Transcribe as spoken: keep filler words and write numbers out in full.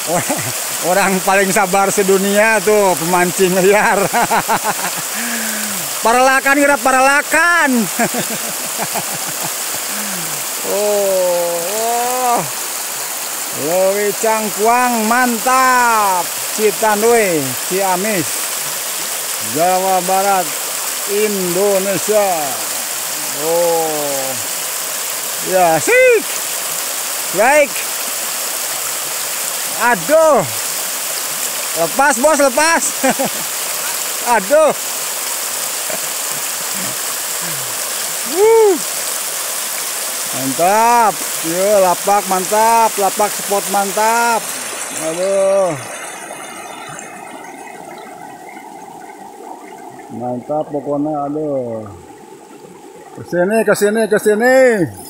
Orang paling sabar sedunia tuh pemancing liar. Paralakan kira paralakan. Oh, oh. Lewi Cangkuang mantap. Citanduy, Ciamis, Jawa Barat, Indonesia. Oh, ya sih, baik. Aduh, lepas bos, lepas. Aduh. Uh. Mantap. Yo, lapak mantap, lapak spot mantap. Aduh. Mantap pokoknya, aduh. Kesini, kesini, kesini.